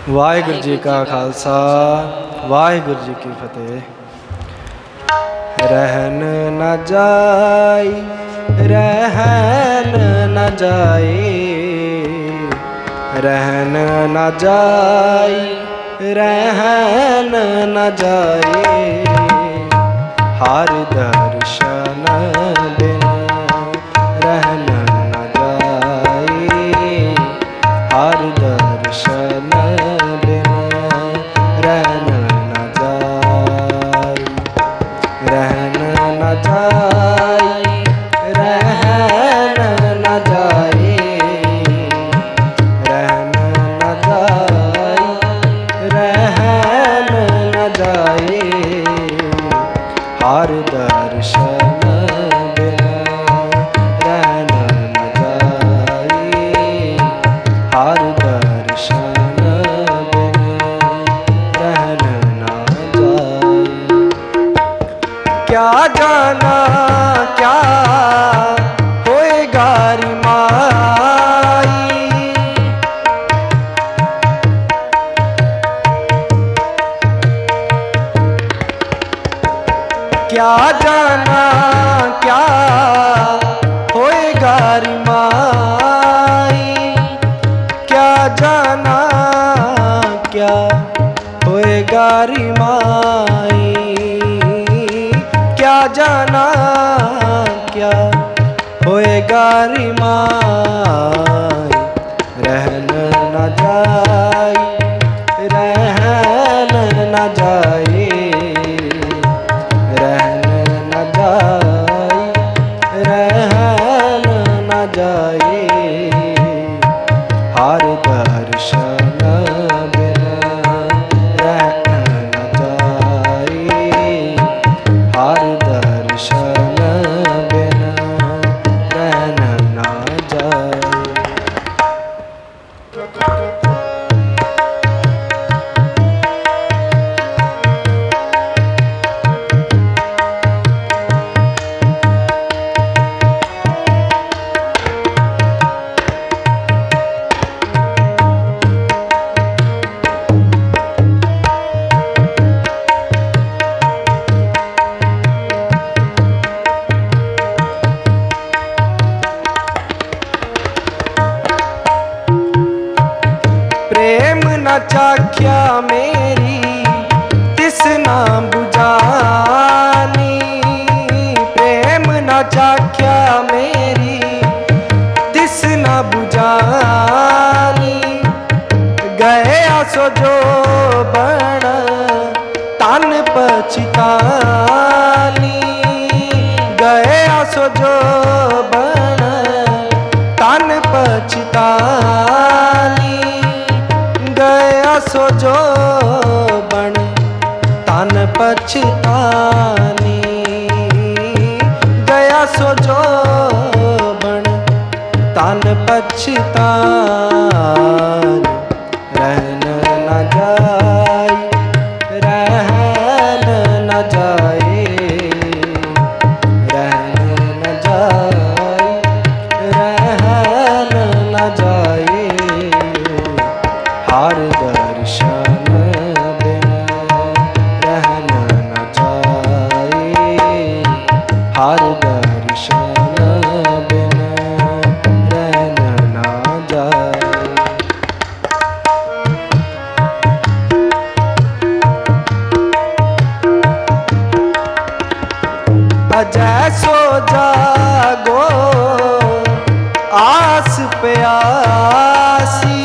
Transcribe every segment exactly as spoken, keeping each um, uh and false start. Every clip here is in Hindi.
वाहिगुरु जी का खालसा वाहिगुरु जी की फतेह। रहन न जाई रहन न जाई रहन न जाई रहन न जाई हर दर्शन बिन रहन न जाई हर दर्शन बिन रहन न जाई रहन न जाई रहन न जाई रहन न जाई रहन न जाई हर दर्शन बिन रहन न जाई हर दर्शन बिन रहन न जाई। क्या जाना क्या होएगा रिमाई क्या जाना क्या होएगा रिमाई क्या जाना क्या होएगा रिमाई क्या जाना क्या होएगा रिमाई रहन न जाई रहन न जाई रहन न जाई रहन न जाई हर दर्शन बिन रहन न जाई हर दर्शन बिन रहन न जाई। प्रेम न चाख्या मेरी तिसना बुझानी प्रेम न चाख्या मेरी तिसना बुझानी गया सो जो बण तन पछतानी गया सो जो बण तन पछतानी गया सो जो बन तन पछतानी गया सो जो बन तन पछतानी रहन न जाई रहन न जाई रहन न जाई रहन न जाई हर दर्शन बिन रहन न जाई हर दर्शन बिन रहन न जाई। अजय सो जागो आस प्यासी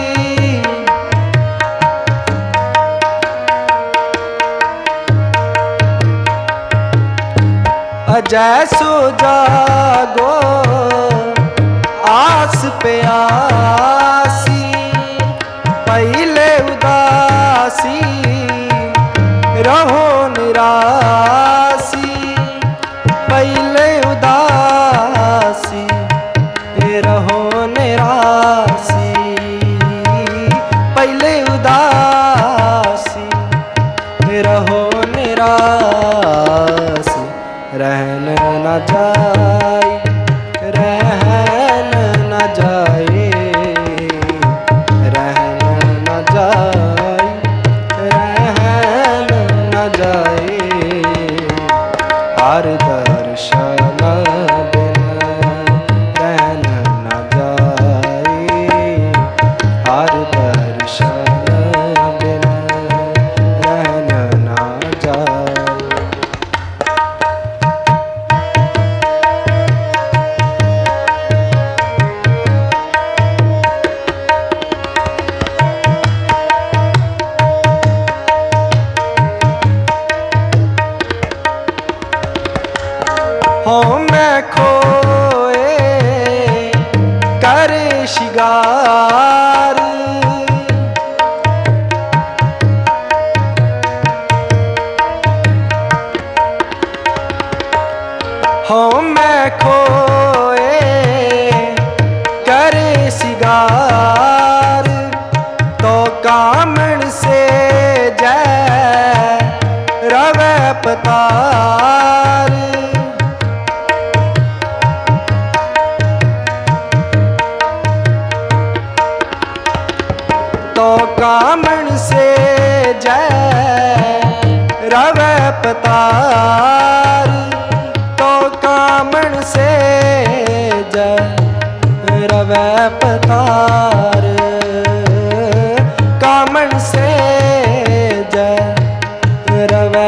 अजय सो जागो आस प्यासी पहले उदासी रहो निरासी पहले उदासी रहो निरासी पहले उदासी रहो निरासी रहन न जाई रहन न जाई रहन न जाई शिगार। हो मैं खोए करे शिगार, तो कामण से जय रवे पतार। तो कामण से जय रवे पतार, तो कामण से जय रवे पतार। कामण से जय रवे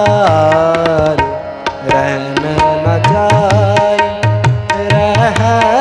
पतार। रहन न जाय रह